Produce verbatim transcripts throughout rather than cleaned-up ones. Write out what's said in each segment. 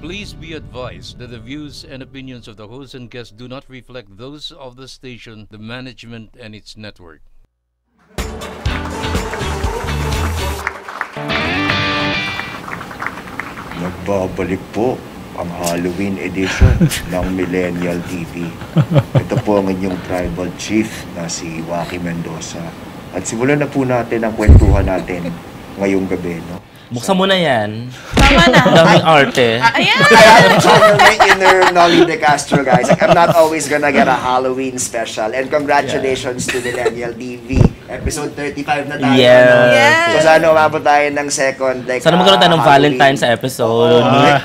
Please be advised that the views and opinions of the host and guests do not reflect those of the station, the management, and its network. Nagbabalik po ang Halloween edition ng Millennial T V. Ito po ang inyong tribal chief na si Waki Mendoza. At simulan na po natin ang kwentuhan natin ngayong gabi, no? Buksan mo na yan. Tama na. Ang daming arte. Ayan! I have to channel my inner Nolly De Castro, guys. Like, I'm not always gonna get a Halloween special. And congratulations yeah. to Millennial T V. Episode thirty-five na tayo. Yes. Ano? Yes. So sana umabot tayo ng second. Like, sana magkaroon tayo ng uh, Valentine's episode. Oh, like,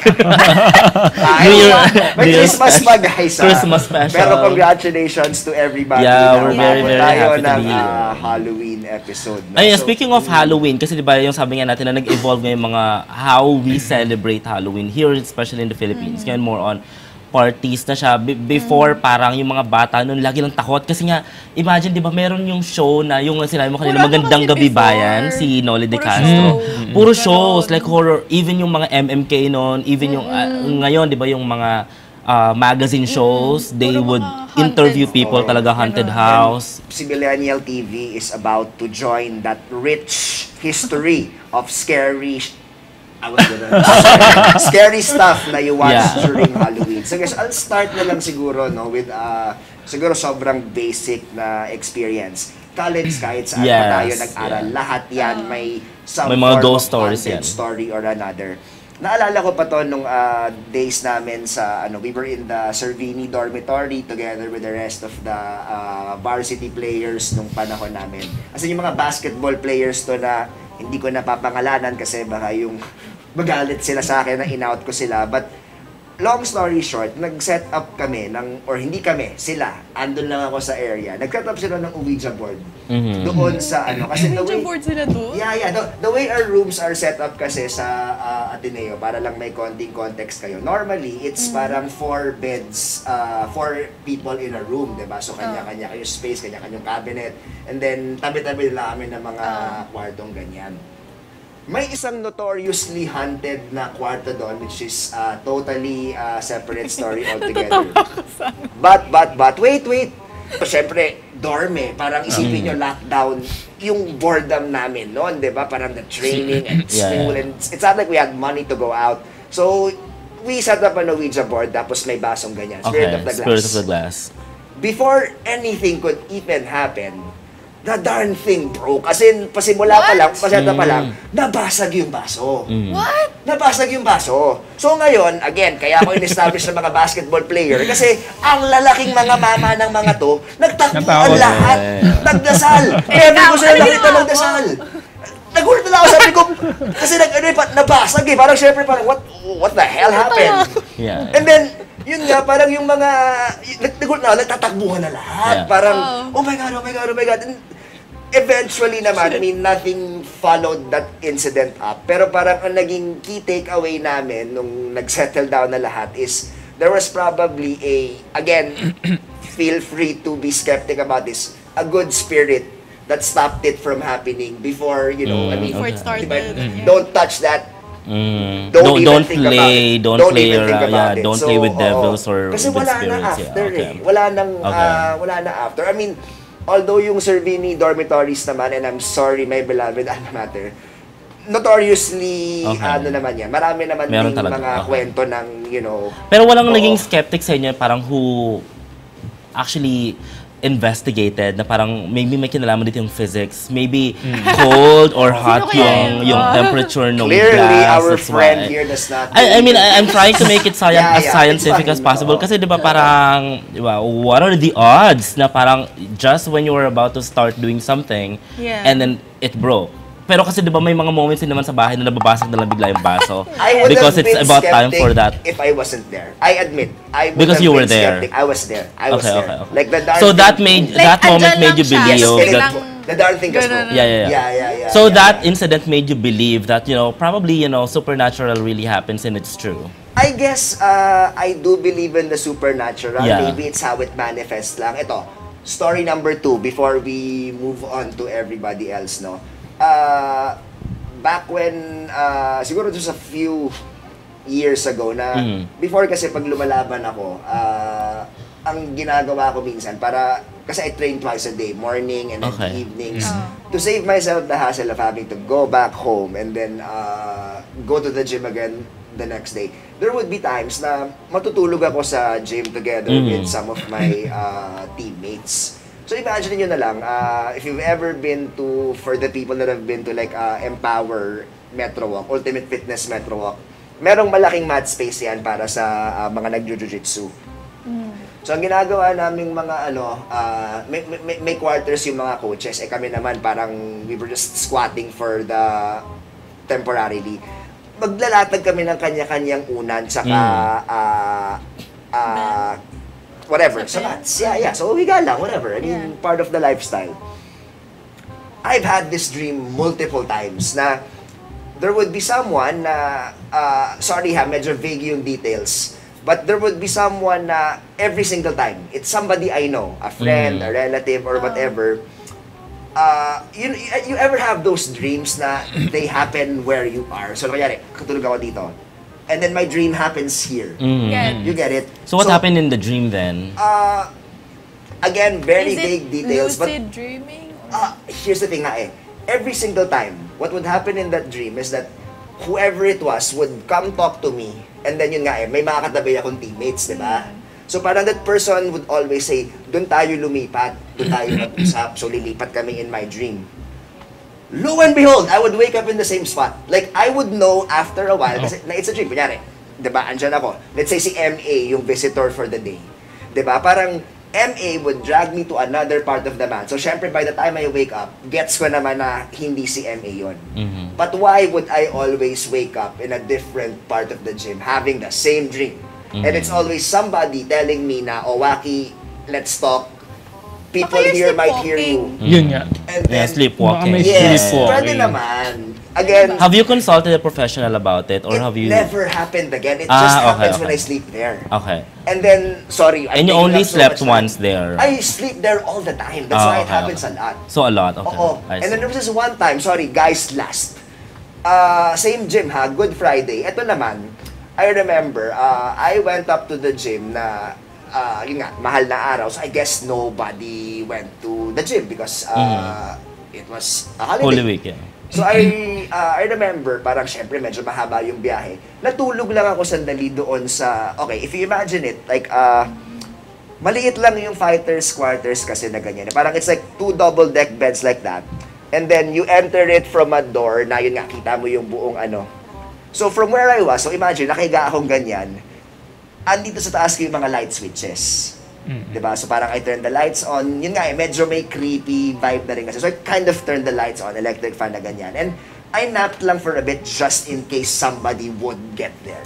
New Year, may Christmas pa, guys. Christmas special. Pero congratulations to everybody. Yeah, na we're very, very tayo happy to ng be here. uh, Halloween episode. No? Ay, So, speaking of Halloween, kasi diba yung sabi nga natin na nag-evolve ngayon mga how we celebrate Halloween here, especially in the Philippines. Ngayon more on parties na siya. Be- before, parang yung mga bata noon lagi lang takot. Kasi nga, imagine, di ba, meron yung show na, yung sinabi mo kanina, Magandang Gabi Bayan, si Nolly De Castro. Show. Puro shows, like horror, even yung mga M M K noon, even yung, uh, ngayon, di ba, yung mga uh, magazine shows, they Puro would mga interview haunted. people, Oo. talaga haunted house. Si Millennial T V is about to join that rich history of scary I was gonna scary stuff na you watch Yeah. during Halloween. So guys, I'll start na lang siguro no with uh siguro sobrang basic na experience. College kahit saan Yes, pa tayo nag-aral, yeah. lahat yan may some May mga form ghost of stories haunted yan. story or another. Naalala ko pa to nung uh, days namin sa ano, we were in the Cervini dormitory together with the rest of the uh, varsity players nung panahon namin. Kasi yung mga basketball players to na hindi ko napapangalanan kasi baka yung magalit sila sa akin na in-out ko sila. But long story short, nag-set up kami ng, or hindi kami, sila, andun lang ako sa area. Nag-set up sila ng Ouija board. Mhm. Doon sa ano, kasi the Ouija way, board sila doon? Yeah, yeah. The, the way our rooms are set up kasi sa uh, Ateneo, para lang may konting context kayo. Normally, it's parang four beds, uh, four people in a room, diba? So, kanya-kanya kayo space, kanya-kanyang cabinet. And then, tabi-tabi nila kami ng mga kwartong ganyan. May isang notoriously haunted na kwarto doon, which is uh, totally uh, separate story altogether. But, but, but, wait, wait. So, syempre, dorme. Parang isipin nyo, lockdown. Yung boredom namin noon, di ba? Parang the training and school. Yeah, yeah. And it's not like we had money to go out. So, we set up an Ouija board, tapos may basong ganyan. Spirit Okay, of the Glass. Spirit of the Glass. Before anything could even happen, the darn thing broke. As in, pasimula pa What? lang, paseta pa Mm. lang, nabasag yung baso. Mm. What? Nabasag yung baso. So ngayon, again, kaya ako in-establish ng mga basketball player kasi ang lalaking mga mama ng mga to, nagtakbo ang Natawag. lahat. Nagdasal. Kaya hindi ko sila ano nakita ginawa magdasal. Nagulat na lang ako, sabi ko, kasi nag, ano, eh, pa- nabasag eh. Parang syempre, parang, what, what the hell happened? Yeah. And then, yun nga, parang yung mga, nag- nagulat na, nagtatakbuhan na lahat. Yeah. Parang, oh Wow. my God, oh my God, oh my God. And eventually naman, I mean, nothing followed that incident up. Pero parang ang naging key takeaway namin nung nag-settle down na lahat is, there was probably a, again, feel free to be skeptic about this, a good spirit that stopped it from happening before, you know, I Mm, mean, Before it started. diba, Yeah. don't touch that. Mm. Don't Don't, even don't think about play, it. don't, Don't play, even think uh, about yeah, it. don't So, play with oo. devils or Kasi with wala spirits. na after yeah, okay. eh. Wala nang, Okay. ah, wala na after. I mean, although yung Cervini dormitories naman, and I'm sorry my beloved alma mater, notoriously, Okay. ano naman yan, marami naman Meron ding talaga, mga okay. kwento ng, you know, Pero walang oo. naging skeptic sa inyo parang who actually investigated na parang maybe may kinalaman dito yung physics, maybe cold or hot Sino kaya yung yun? yung Ah. temperature ng Clearly, glass. our that's friend why. here does not. I, I mean, I, I'm trying to make it science, Yeah, as yeah, scientific it's as fine. possible. Oo. Kasi di ba parang, di ba, what are the odds na parang just when you were about to start doing something, Yeah. and then it broke. Pero kasi di ba may mga moments din naman sa bahay na nababasag na lang bigla yung baso. I would because have it's been about time skeptic for that. if I wasn't there. I admit, I would Because have you been were there. skeptic. I was there. I was Okay, there. okay, okay. Like the darn So that thing- made Like, that moment andyan made lang you siya. believe Yes, Yung that lang- the darn thing just Ganun. broke. Yeah, yeah, yeah. Yeah, yeah, yeah. So yeah, that yeah. incident made you believe that, you know, probably, you know, supernatural really happens and it's true. I guess uh, I do believe in the supernatural. Yeah. Maybe it's how it manifests lang. Ito, story number two before we move on to everybody else, no? Uh, back when, uh, siguro just a few, years ago na Mm. before kasi pag lumalaban ako, ah, ang ginagawa ko minsan para kasi I train twice a day, morning and then Okay. evenings. Mm. To save myself the hassle of having to go back home and then uh, go to the gym again the next day. There would be times na matutulog ako sa gym together Mm. with some of my uh, teammates. So imagine nyo na lang, uh, if you've ever been to, for the people that have been to like uh, Empower Metro Walk, Ultimate Fitness Metro Walk, merong malaking mat space yan para sa uh, mga nag-jiu-jitsu. So ang ginagawa naming mga ano, uh, may, may, may quarters yung mga coaches, eh kami naman parang we were just squatting for the temporarily. Maglalatag kami ng kanya-kanyang unan saka uh, uh, whatever, sa mats. Yeah, yeah. So higa lang, whatever. I mean, Yeah. part of the lifestyle. I've had this dream multiple times na there would be someone na, uh, sorry ha, medyo vague yung details, but there would be someone na every single time, it's somebody I know, a friend, Mm. a relative, or whatever, uh, you, you ever have those dreams na they happen where you are? So, kanyari, katulog ako dito, and then my dream happens here. Mm. Get. You get it? So what happened in the dream then? Uh, again, very Is it vague details, but lucid dreaming? Or? Ah, here's the thing nga eh. Every single time, what would happen in that dream is that whoever it was would come talk to me, and then yun nga eh, may mga katabi akong teammates, di ba? So parang that person would always say, doon tayo lumipat, doon tayo mag-usap, so lilipat kami in my dream. Lo and behold, I would wake up in the same spot. Like, I would know after a while, kasi na it's a dream, kunyari, di ba, andyan ako. Let's say si M A, yung visitor for the day. Di ba, parang M A would drag me to another part of the mat. So, syempre, by the time I wake up, gets ko naman na hindi si M A yun. Mhm. But why would I always wake up in a different part of the gym, having the same dream? And it's always somebody telling me na, oh, Waki, let's talk. People Baka you're here might hear you. sleepwalking. Yun nga. And Yeah, then, sleepwalking. Baka may yes, sleepwalking. pwede naman. Again, Have you consulted a professional about it, or it have you? never happened again. It Ah, just okay, happens when okay. I sleep there. Okay. And then, sorry. I'm And you taking only up so slept much time. once there. I sleep there all the time. That's Ah, why it okay, happens okay. a lot. So a lot. Okay. Oo. I And then see. there was this one time, sorry, guys, last. Uh, same gym ha, Good Friday. Ito naman, I remember, uh, I went up to the gym na, uh, yun nga, mahal na araw. So I guess nobody went to the gym because uh, it was a holiday. Holy Week, yeah. So I uh, I remember, parang syempre medyo mahaba yung biyahe. Natulog lang ako sandali doon sa, okay, if you imagine it, like, uh, maliit lang yung fighters quarters kasi na ganyan. Parang it's like two double deck beds like that. And then you enter it from a door na yun nga, kita mo yung buong ano. So from where I was, so imagine, nakahiga akong ganyan. Andito sa taas ko yung mga light switches. Diba? So parang I turn the lights on. Yun nga eh, medyo may creepy vibe na rin kasi. So I kind of turned the lights on, electric fan na ganyan. And I napped lang for a bit just in case somebody would get there.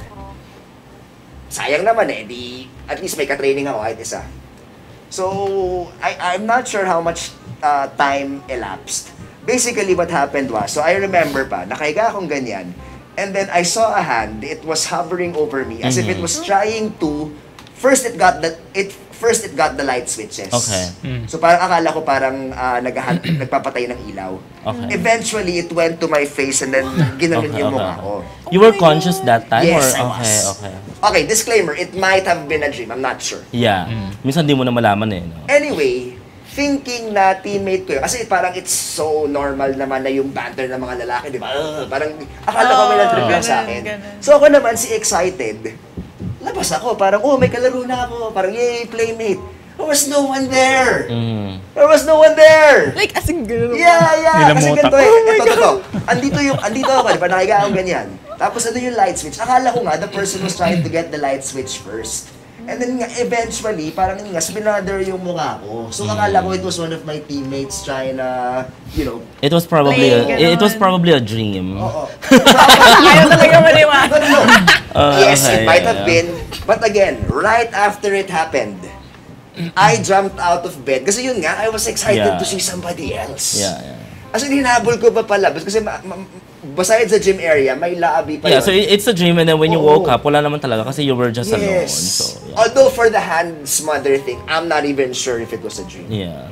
Sayang naman eh, di, at least may ka-training ako kahit isa. So, I, I'm not sure how much uh, time elapsed. Basically, what happened was, so I remember pa, nakahiga akong ganyan, and then I saw a hand, it was hovering over me, as if it was trying to, first it got the, it, first it got the light switches. Okay. So parang akala ko parang uh, naghahan- nagpapatay ng ilaw. Okay. Eventually, it went to my face and then ginanon Okay, yung okay, mukha okay. ko. You were conscious that time, Yes, or I okay, was. okay. Okay, disclaimer, it might have been a dream, I'm not sure. Yeah. Minsan di mo na malaman eh. No? Anyway, thinking na teammate ko yun, kasi parang it's so normal naman na yung banter ng mga lalaki, di ba? Uh, parang akala ko may Oo, nag-trip lang sa ganun, akin. ganun. So ako naman, si excited, labas ako, parang, oh, may kalaro na ako, parang, yay, playmate. There was no one there. Mm. There was no one there. Like, as in, gano'n. Yeah, yeah. Kasi Nilamutak. ganito eh. Ito, ito, ito. Andito yung, andito ako, di ba? Nakahiga akong ganyan. Tapos ano yung light switch. Akala ko nga, the person was trying to get the light switch first. And then nga, eventually, parang nga, spinather yung mukha ko. So akala ko it was one of my teammates trying to, you know, It was probably a, Playing it was ganon. probably a dream. oo. Ayaw talaga maniwala. No, no, no. Uh, Yes, okay, it might yeah, have yeah. been. But again, right after it happened, I jumped out of bed. Kasi yun nga, I was excited Yeah. to see somebody else. Yeah, yeah. As in, hinabol ko pa pala. Kasi ma- ma- besides the gym area, may lobby pa Yeah, yun. so it- it's a dream, and then when you Oo. woke up, wala naman talaga kasi you were just alone. Yes. So, yeah. Although for the hand smother thing, I'm not even sure if it was a dream. Yeah.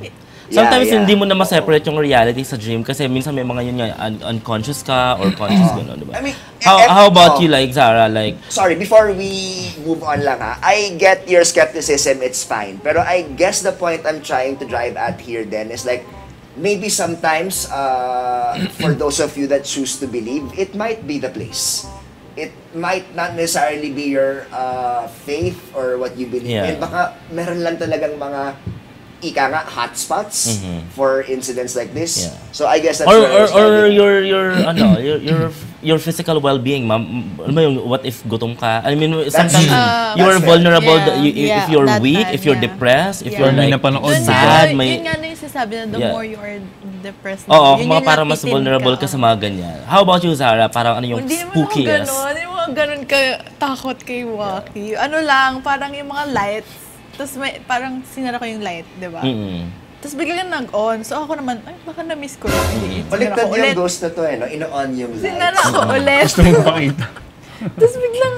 Sometimes Yeah, yeah. hindi mo na ma-separate yung reality sa dream kasi minsan may mga yun nga un- unconscious ka or conscious gano'n, di ba? I mean, how eh, how about oh. you like Zara, like Sorry, before we move on lang ha, I get your skepticism, it's fine. Pero I guess the point I'm trying to drive at here then is like, maybe sometimes, uh, for those of you that choose to believe, it might be the place. It might not necessarily be your uh, faith or what you believe Yeah. in. Baka meron lang talagang mga ika nga hotspots Mhm. for incidents like this. Yeah. So I guess that's or where I or, was or driving. your your ano your your your physical well-being, ma'am. Ano ba yung what if gutom ka? I mean sometimes Uh, you are that's fair. vulnerable Yeah, that you, if yeah, you're that weak, time, if you're yeah. depressed, if Yeah. you're Or may like napanood Dun, ka. sad, yun, may yun nga na yung sasabi na the Yeah. more you are depressed. Oo, yun mga yung parang mas napitin vulnerable ka oo. sa mga ganyan. How about you, Zara? Parang ano yung Hindi naman ako spookiest? ganun. Hindi naman ako ganun ka takot kay Waki. Ano lang, parang yung mga lights. Tapos may, parang sinara ko yung light, di ba? Mm-mm. Tapos biglang nag-on. So ako naman, ay baka na-miss ko lang. Hindi, sinara Baliktad ko yung ulit. ghost na to eh, no? Ino-on yung lights. Sinara ko ulit. Gusto mo pakita. Tapos biglang,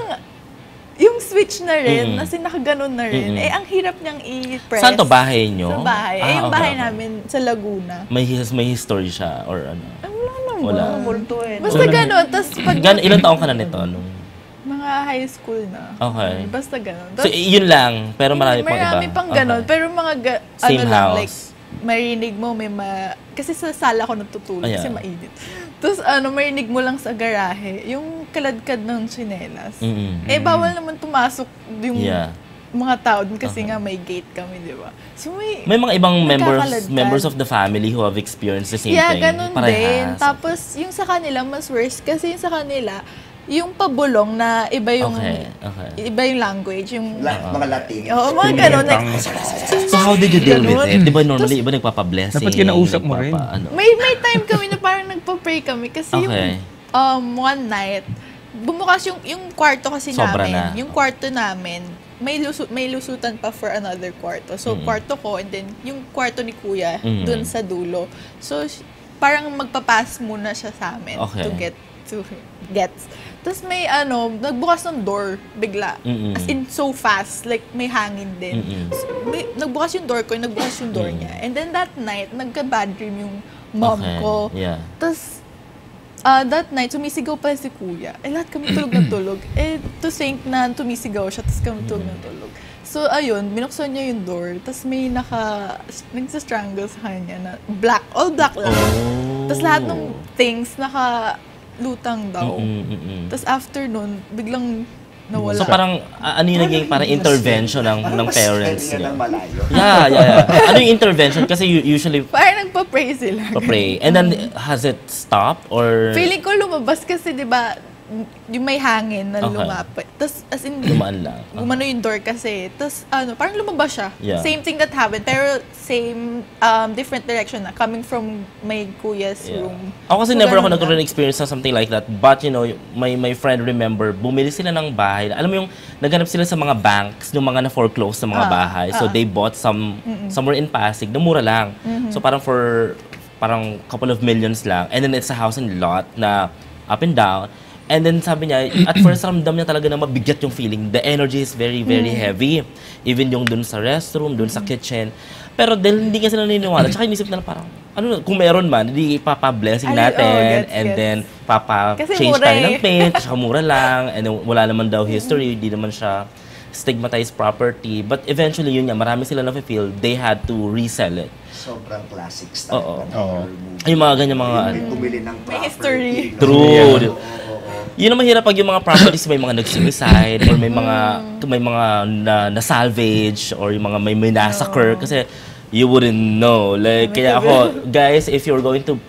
yung switch na rin, Mm-mm. kasi nakaganon na rin. Mm-mm. Eh, ang hirap niyang i-press. Saan to, bahay nyo? Sa bahay. eh, Ah, yung okay, bahay okay. namin sa Laguna. May his, may history siya or ano? Ay, wala naman. Wala. Multo eh. Basta ganon. Tapos pag Gan ilang taong ka na nito? Nung... mga high school na. Okay. Basta ganon. So, yun lang. Pero marami pang iba. Marami pang ganon. Okay. Pero mga, ga- Same ano lang, house. like, marinig mo, may ma... Kasi sa sala ko natutulog Ayan. kasi mainit. Tapos ano, marinig mo lang sa garahe, yung kaladkad ng tsinelas. Mm-mm. Eh, bawal naman pumasok yung Yeah. mga tao dun kasi Okay. nga may gate kami, di ba? So, may... May mga ibang members nagkakaladkad. members of the family who have experienced the same Yeah, thing. ganun din. Tapos, yung sa kanila, mas worse. Kasi yung sa kanila, yung pabulong na iba yung... Okay, okay. Iba yung language, yung... La- mga Latin. Oo, mga ganun. Like, So how did you deal with Ganun. it? Di ba normally iba nagpapa-blessing? Dapat kinausap mo rin. nagpapa- Ano? may may time kami na parang nagpa-pray kami kasi Okay. yung um, one night, bumukas yung yung kwarto kasi Sobra namin. na. Yung kwarto namin, may lusu, may lusutan pa for another kwarto. So, Mm. kwarto ko and then yung kwarto ni Kuya Mm. dun sa dulo. So, sh- parang magpapass muna siya sa amin Okay. to get to get. Tapos may ano, nagbukas ng door bigla. Mm-mm. As in so fast, like may hangin din. Mm-mm. So, may, nagbukas yung door ko, nagbukas yung door Mm. niya. And then that night, nagka-bad dream yung mom Okay, ko. yeah. Tapos, uh, that night, sumisigaw pa si Kuya. Eh, lahat kami tulog na tulog. Eh, to think na tumisigaw siya, tapos kami tulog na tulog. So, ayun, binuksan niya yung door, tapos may naka, nagsa-strangle sa kanya na black, all black lang. Oh. Tapos lahat ng things naka lutang daw. Mm-mm, mm-mm. Tapos after nun, biglang nawala. So parang uh, ano yung naging parang intervention ng Parang ng mas parents heavy niyo? ng malayo. Yeah, yeah, yeah. Ano yung intervention? Kasi u- usually Parang nagpa-pray sila. pa-pray. And then has it stopped or Feeling ko lumabas kasi, di ba, yung may hangin na Okay. lumapit. Tapos, as in, dumaan lang? gumano yung door kasi. Tapos, ano, parang lumabas siya. Yeah. Same thing that happened, pero same, um, different direction na, coming from my kuya's Yeah. room. Ako kasi So, never ako ganun nagkaroon lang. ng experience na something like that. But, you know, my my friend remember, bumili sila ng bahay. Alam mo yung, naghanap sila sa mga banks, yung mga na-foreclose na mga Ah, bahay. So, ah. they bought some, somewhere in Pasig, na mura lang. Mm-hmm. So, parang for, parang couple of millions lang. And then, it's a house and lot na up and down. And then sabi niya, at first ramdam niya talaga na mabigat yung feeling. The energy is very, very Mm. heavy. Even yung dun sa restroom, dun sa kitchen. Pero dahil hindi ka sila naniniwala, tsaka inisip nila parang, ano, kung meron man, hindi ipapa-blessing Ay, natin. oh, gets, and gets. then, papa-change Kasi mura tayo eh. ng paint, tsaka mura lang. And then, wala naman daw history, hindi naman siya stigmatized property. But eventually, yun nga, marami sila na-feel, they had to resell it. Sobrang classic style Oo. ng Oo. horror movie. Ay, yung mga ganyan mga, May ano. bumili ng May property, history. no? True. Oo, oo, oo. Yun ang mahirap pag yung mga properties may mga nag-suicide or may mga may mga na, na salvage or yung mga may may massacre kasi you wouldn't know. Like kaya ako, guys, if you're going to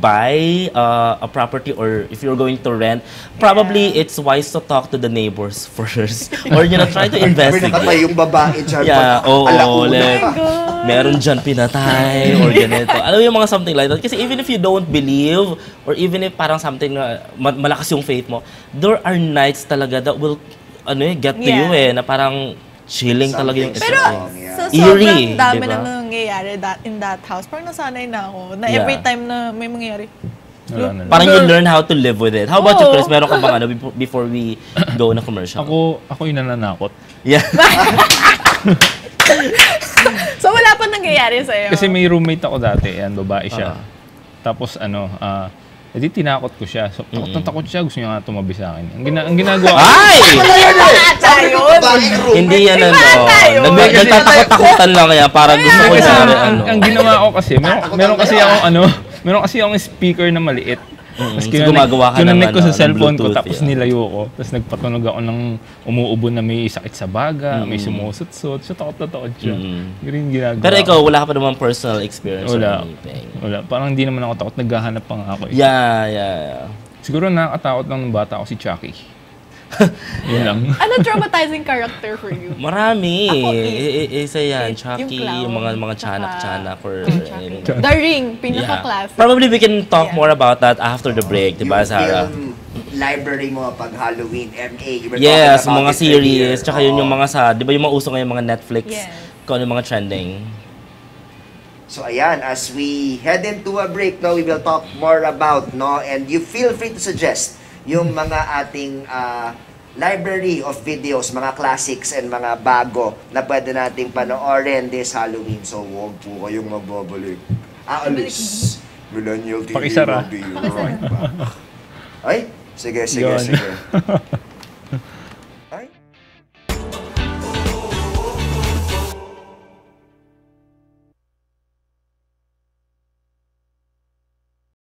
buy uh, a property or if you're going to rent, probably it's wise to talk to the neighbors first or you know try to May nakatay investigate. yung babae dyan. Yeah, pag oo, alauna. like, meron dyan pinatay or ganito. Alam mo yung mga something like that. Kasi even if you don't believe or even if parang something na ma- malakas yung faith mo, there are nights talaga that will ano eh, get to Yeah. you eh, na parang chilling talaga yung Something Pero strong, yeah. sa Eerie, sobrang dami diba? na nangyayari that, in that house, parang nasanay na ako na Yeah. every time na may mangyayari. Wala na lang. Parang you learn how to live with it. How about you, Oo. Chris? Meron ka bang ano before, before we go na commercial? Ako, ako yung nananakot. Yeah. So wala pa nangyayari nangyayari sa'yo? Kasi may roommate ako dati, yan, babae siya. Tapos ano, ah, edi tinakot ko siya. So, takot na takot siya, gusto niya nga tumabi sa akin. Ang, gina ang ginagawa ko, Ay! Bata yun! Hindi yan ano. tayo. Nag- Nagtatakot-takutan lang kaya para gusto ko kasi na ang, ano. ang ginawa ko kasi, meron, meron kasi akong ano, meron kasi akong speaker na maliit. Tapos so gumagawa ka ng kinanek ko ano, sa ng cellphone ko, Bluetooth, tapos yeah. nilayo ko. Tapos nagpatunog ako ng umuubo na may sakit sa baga, may sumusutsot. So takot na takot siya. Ganun ginagawa. Pero ikaw, wala ka pa naman personal experience Wala. or anything. Wala. Parang hindi naman ako takot. Naghahanap pa nga ako. Eh. Yeah, yeah, yeah. Siguro nakakatakot lang ng bata ako si Chucky. Yun lang. Ano traumatizing character for you? Marami. Ako, I- i- Isa yan. yung Chucky, clown, yung mga mga tsaka- chanak-chanak or anything. The Ring, Yeah. pinaka-classic. Probably we can talk Yeah. more about that after the break, diba, Yung Sarah? film library mo pag Halloween, M A. You were Yes, talking about mga it series, earlier. tsaka yun yung Oo. mga sa, di ba yung mga uso ngayon, mga Netflix, Yes. kung ano yung mga trending. So ayan, as we head into a break, no, we will talk more about, no, and you feel free to suggest yung mga ating ah, library of videos, mga classics and mga bago na pwede nating panoorin this Halloween. So huwag po kayong magbabalik. Aalis. Millennial T V Pakisara. will be right back. Ay, sige, sige, Yun. sige.